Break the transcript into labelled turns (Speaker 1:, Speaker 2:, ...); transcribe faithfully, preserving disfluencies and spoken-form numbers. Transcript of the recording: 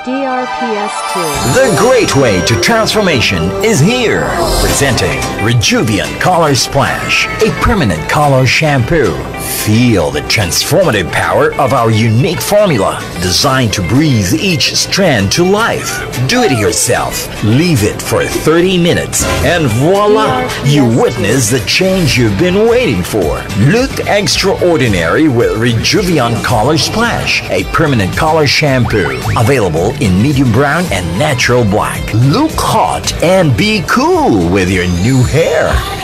Speaker 1: D R P S two.
Speaker 2: The great way to transformation is here. Presenting Rejuviant Color Splash, a permanent color shampoo. Feel the transformative power of our unique formula, designed to breathe each strand to life. Do it yourself. Leave it for thirty minutes, and voila! You witness the change you've been waiting for. Look extraordinary with Rejuviant Color Splash, a permanent color shampoo. Available in medium brown and natural black. Look hot and be cool with your new hair.